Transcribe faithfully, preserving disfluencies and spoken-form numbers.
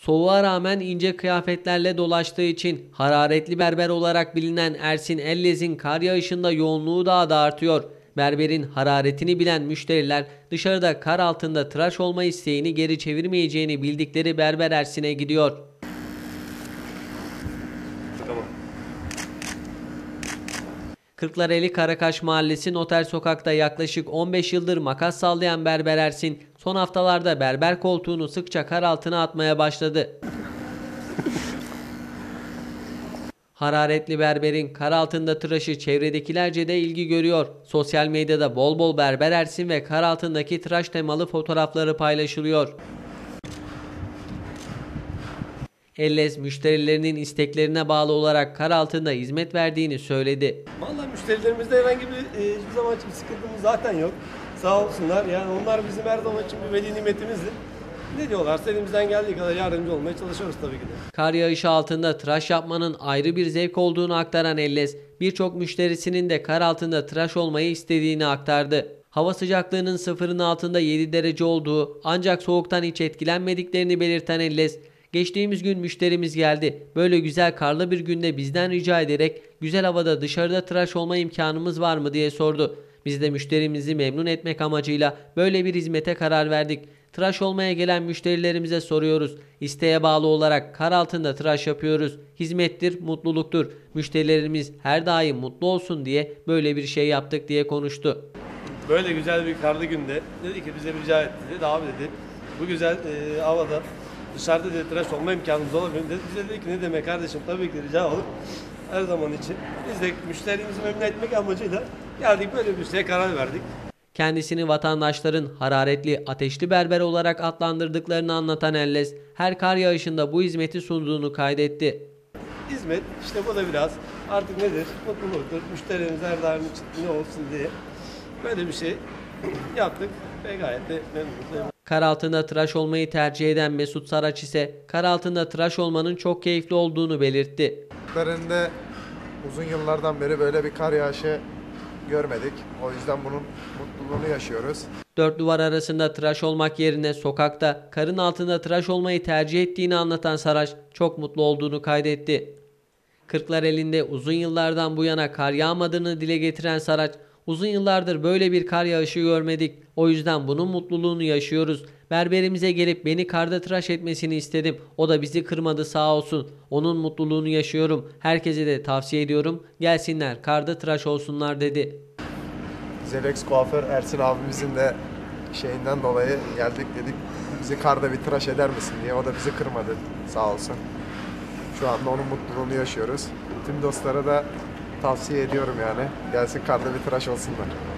Soğuğa rağmen ince kıyafetlerle dolaştığı için hararetli berber olarak bilinen Ersin Ellez'in kar yağışında yoğunluğu daha da artıyor. Berberin hararetini bilen müşteriler dışarıda kar altında tıraş olma isteğini geri çevirmeyeceğini bildikleri Berber Ersin'e gidiyor. Tamam. Kırklareli Karakaş Mahallesi Noter Sokak'ta yaklaşık on beş yıldır makas sallayan Berber Ersin, son haftalarda berber koltuğunu sıkça kar altına atmaya başladı. Hararetli berberin kar altında tıraşı çevredekilerce de ilgi görüyor. Sosyal medyada bol bol Berber Ersin ve kar altındaki tıraş temalı fotoğrafları paylaşılıyor. Ellez müşterilerinin isteklerine bağlı olarak kar altında hizmet verdiğini söyledi. Vallahi müşterilerimizde herhangi bir e, hiçbir zaman için bir sıkıntımız zaten yok. Sağ olsunlar. Yani onlar bizim her zaman için bir veli nimetimizdir. Ne diyorlarsa elimizden geldiği kadar yardımcı olmaya çalışıyoruz tabii ki de. Kar yağışı altında tıraş yapmanın ayrı bir zevk olduğunu aktaran Ellez, birçok müşterisinin de kar altında tıraş olmayı istediğini aktardı. Hava sıcaklığının sıfırın altında yedi derece olduğu ancak soğuktan hiç etkilenmediklerini belirten Ellez, geçtiğimiz gün müşterimiz geldi. Böyle güzel karlı bir günde bizden rica ederek güzel havada dışarıda tıraş olma imkanımız var mı diye sordu. Biz de müşterimizi memnun etmek amacıyla böyle bir hizmete karar verdik. Tıraş olmaya gelen müşterilerimize soruyoruz. İsteğe bağlı olarak kar altında tıraş yapıyoruz. Hizmettir, mutluluktur. Müşterilerimiz her daim mutlu olsun diye böyle bir şey yaptık diye konuştu. Böyle güzel bir karlı günde dedi ki bize rica etti. Dedi abi dedi bu güzel e, havada dışarıda dedi tıraş olma imkanımız olabilir dedi. Bize dedi ki ne demek kardeşim, tabii ki rica olur. Her zaman için biz de müşterimizi memnun etmek amacıyla geldik, böyle bir şeye karar verdik. Kendisini vatandaşların hararetli, ateşli berber olarak adlandırdıklarını anlatan Ellez, her kar yağışında bu hizmeti sunduğunu kaydetti. Hizmet işte bu da biraz artık nedir? Mutluluktur. Müşterimiz her daim için ne olsun diye böyle bir şey yaptık ve gayet de memnunuz. Kar altında tıraş olmayı tercih eden Mesut Saraç ise kar altında tıraş olmanın çok keyifli olduğunu belirtti. Kırklareli'nde uzun yıllardan beri böyle bir kar yağışı görmedik. O yüzden bunun mutluluğunu yaşıyoruz. Dört duvar arasında tıraş olmak yerine sokakta karın altında tıraş olmayı tercih ettiğini anlatan Saraç çok mutlu olduğunu kaydetti. Kırklareli'nde uzun yıllardan bu yana kar yağmadığını dile getiren Saraç, uzun yıllardır böyle bir kar yağışı görmedik. O yüzden bunun mutluluğunu yaşıyoruz. Berberimize gelip beni karda tıraş etmesini istedim. O da bizi kırmadı sağ olsun. Onun mutluluğunu yaşıyorum. Herkese de tavsiye ediyorum. Gelsinler karda tıraş olsunlar dedi. Zelex kuaför Ersin abimizin de şeyinden dolayı geldik, dedik bizi karda bir tıraş eder misin diye. O da bizi kırmadı sağ olsun. Şu anda onun mutluluğunu yaşıyoruz. Tüm dostlara da tavsiye ediyorum yani. Gelsin karda bir tıraş olsunlar.